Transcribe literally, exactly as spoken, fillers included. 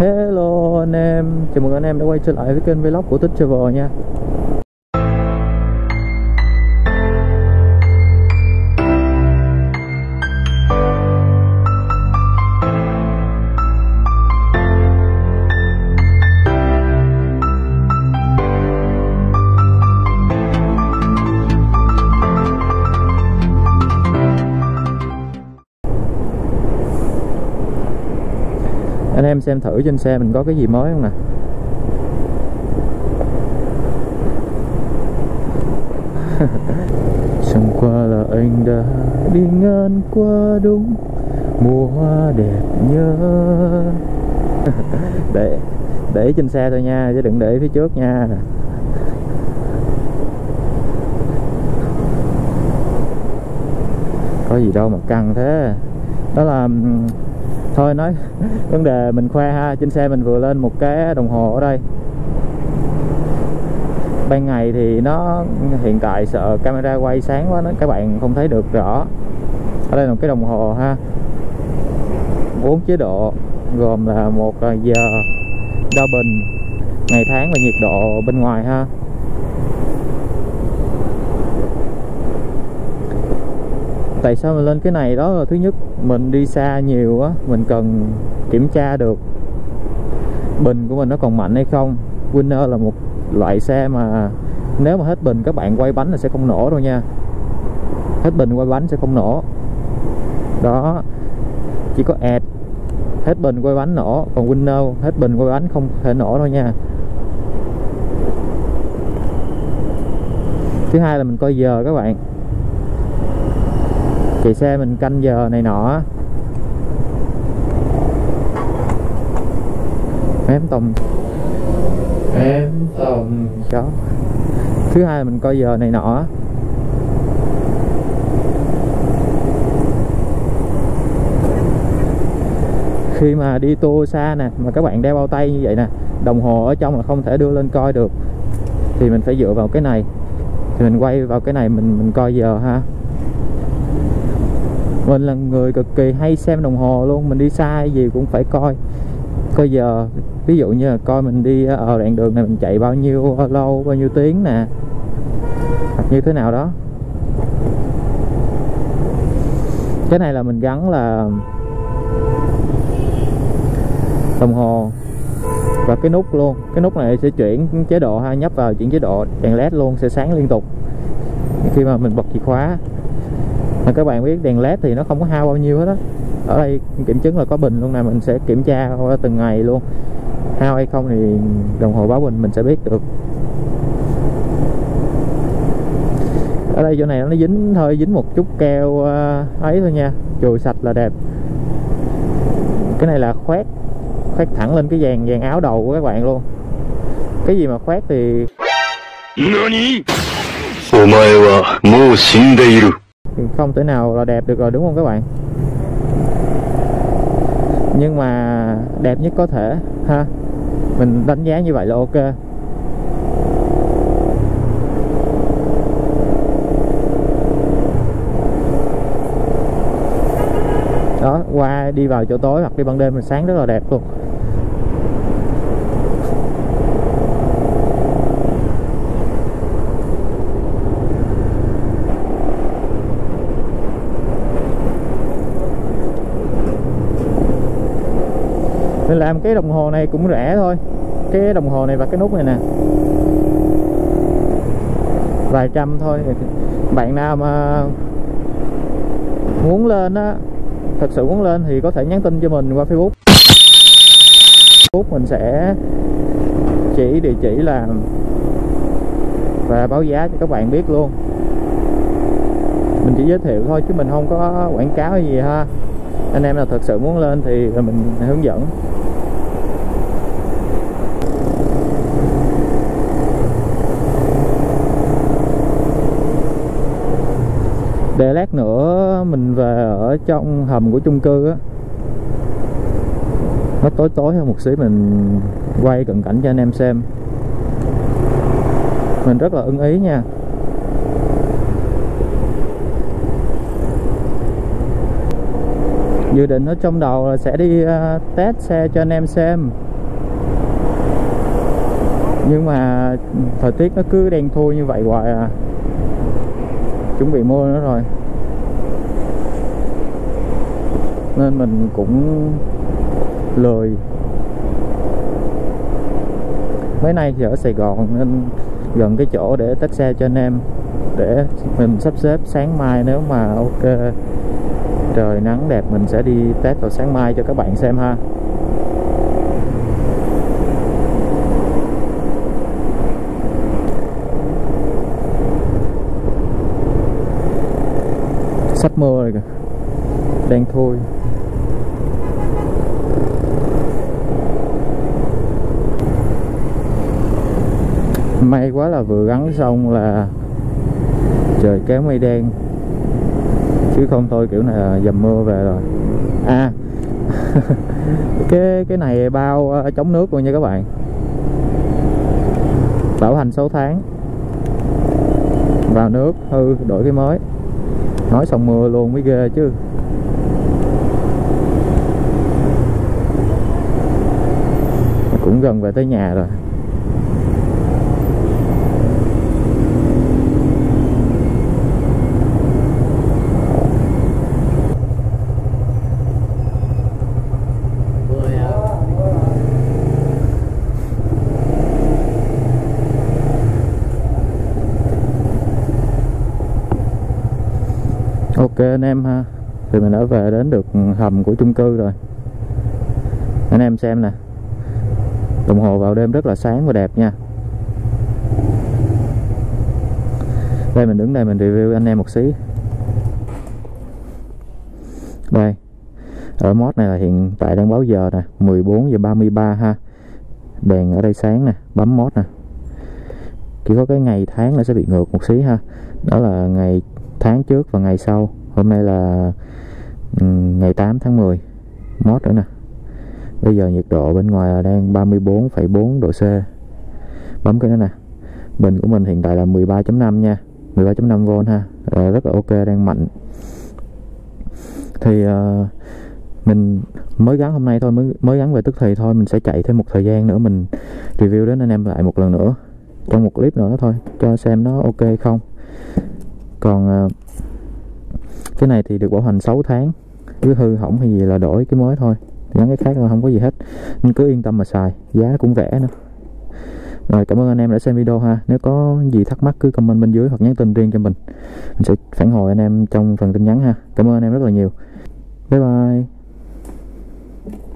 Hello anh em, chào mừng anh em đã quay trở lại với kênh vlog của Tích Travel nha. Anh em xem thử trên xe mình có cái gì mới không nè. Chẳng qua là anh đã đi ngang qua đúng mùa hoa đẹp nhớ. để để trên xe thôi nha, chứ đừng để phía trước nha. Có gì đâu mà căng thế. Đó là thôi nói vấn đề mình khoe ha, trên xe mình vừa lên một cái đồng hồ ở đây. Ban ngày thì nó hiện tại sợ camera quay sáng quá nó các bạn không thấy được rõ. Ở đây là một cái đồng hồ ha, bốn chế độ gồm là một là giờ, đo bình, ngày tháng và nhiệt độ bên ngoài ha. Tại sao mình lên cái này đó là thứ nhất mình đi xa nhiều á, mình cần kiểm tra được bình của mình nó còn mạnh hay không. Winner là một loại xe mà nếu mà hết bình các bạn quay bánh là sẽ không nổ đâu nha. Hết bình quay bánh sẽ không nổ. Đó, chỉ có ẹt hết bình quay bánh nổ, còn Winner hết bình quay bánh không thể nổ đâu nha. Thứ hai là mình coi giờ các bạn. Chạy xe mình canh giờ này nọ. Em tòng Em tòng chó. Thứ hai là mình coi giờ này nọ. Khi mà đi tour xa nè, mà các bạn đeo bao tay như vậy nè, đồng hồ ở trong là không thể đưa lên coi được, thì mình phải dựa vào cái này. Thì mình quay vào cái này mình mình coi giờ ha. Mình là người cực kỳ hay xem đồng hồ luôn, mình đi xa gì cũng phải coi coi giờ. Ví dụ như là coi mình đi ở đoạn đường này mình chạy bao nhiêu lâu, bao nhiêu tiếng nè, hoặc như thế nào đó. Cái này là mình gắn là đồng hồ và cái nút luôn. Cái nút này sẽ chuyển chế độ ha, nhấp vào chuyển chế độ, đèn led luôn sẽ sáng liên tục khi mà mình bật chìa khóa. Mà các bạn biết đèn led thì nó không có hao bao nhiêu hết á. Ở đây kiểm chứng là có bình luôn nè, mình sẽ kiểm tra qua từng ngày luôn. Hao hay không thì đồng hồ báo bình mình sẽ biết được. Ở đây chỗ này nó dính thôi, dính một chút keo ấy thôi nha, chùi sạch là đẹp. Cái này là khoét khoét thẳng lên cái dàn dàn áo đầu của các bạn luôn. Cái gì mà khoét thì không thể nào là đẹp được rồi, đúng không các bạn? Nhưng mà đẹp nhất có thể ha, mình đánh giá như vậy là ok. Đó, qua đi vào chỗ tối hoặc đi ban đêm mình sáng rất là đẹp luôn. Mình làm cái đồng hồ này cũng rẻ thôi. Cái đồng hồ này và cái nút này nè, vài trăm thôi. Bạn nào mà muốn lên á, thật sự muốn lên thì có thể nhắn tin cho mình qua Facebook. Facebook mình sẽ chỉ địa chỉ làm và báo giá cho các bạn biết luôn. Mình chỉ giới thiệu thôi chứ mình không có quảng cáo hay gì ha. Anh em nào thật sự muốn lên thì mình hướng dẫn. Để lát nữa mình về ở trong hầm của chung cư á, nó tối tối hơn một xíu, mình quay cận cảnh cho anh em xem. Mình rất là ưng ý nha. Dự định ở trong đầu là sẽ đi uh, test xe cho anh em xem. Nhưng mà thời tiết nó cứ đen thui như vậy hoài à. Chuẩn bị mưa nữa rồi nên mình cũng lười. Mấy nay thì ở Sài Gòn nên gần cái chỗ để tách xe cho anh em, để mình sắp xếp sáng mai nếu mà ok trời nắng đẹp mình sẽ đi test vào sáng mai cho các bạn xem ha. Sắp mưa rồi kìa, đen thui. May quá là vừa gắn xong là trời kéo mây đen, chứ không thôi kiểu này là dầm mưa về rồi. À cái cái này bao chống nước luôn nha các bạn, bảo hành sáu tháng, vào nước hư đổi cái mới. Nói xong mưa luôn mới ghê chứ. Cũng gần về tới nhà rồi. Ok anh em ha, thì mình đã về đến được hầm của chung cư rồi. Anh em xem nè, đồng hồ vào đêm rất là sáng và đẹp nha. Đây mình đứng đây mình review anh em một xí. Đây, ở mod này là hiện tại đang báo giờ nè, mười bốn giờ ba mươi ba ha. Đèn ở đây sáng nè, bấm mod nè. Chỉ có cái ngày tháng nó sẽ bị ngược một xí ha. Đó là ngày tháng trước và ngày sau. Hôm nay là um, ngày tám tháng mười. Mod nữa nè. Bây giờ nhiệt độ bên ngoài là đang ba mươi bốn phẩy bốn độ C. Bấm cái đó nè. Bình của mình hiện tại là mười ba chấm năm nha, mười ba chấm năm vôn ha. Ờ, rất là ok, đang mạnh. Thì uh, mình mới gắn hôm nay thôi, mới mới gắn về tức thì thôi. Mình sẽ chạy thêm một thời gian nữa mình review đến anh em lại một lần nữa trong một clip nữa thôi, cho xem nó ok không. Còn uh, cái này thì được bảo hành sáu tháng, cứ hư hỏng hay gì là đổi cái mới thôi, gắn cái khác là không có gì hết, nên cứ yên tâm mà xài, giá cũng rẻ nữa. Rồi, cảm ơn anh em đã xem video ha. Nếu có gì thắc mắc cứ comment bên dưới hoặc nhắn tin riêng cho mình, mình sẽ phản hồi anh em trong phần tin nhắn ha. Cảm ơn anh em rất là nhiều. Bye bye.